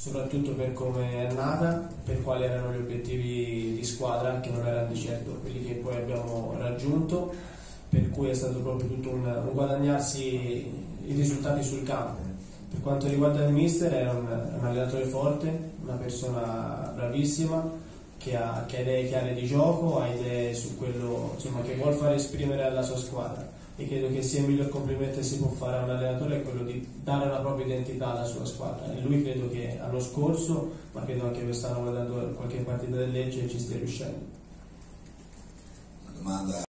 soprattutto per come è nata, per quali erano gli obiettivi di squadra, che non erano di certo quelli che poi abbiamo raggiunto, per cui è stato proprio tutto un guadagnarsi i risultati sul campo. Per quanto riguarda il mister, è un allenatore forte, una persona bravissima, che ha idee chiare di gioco, ha idee su quello, insomma, che vuol far esprimere alla sua squadra, e credo che sia il miglior complimento che si può fare a un allenatore è quello di dare una propria identità alla sua squadra, e lui credo che l'anno scorso, ma credo anche quest'anno guardando qualche partita del Lecce, ci stia riuscendo. Una domanda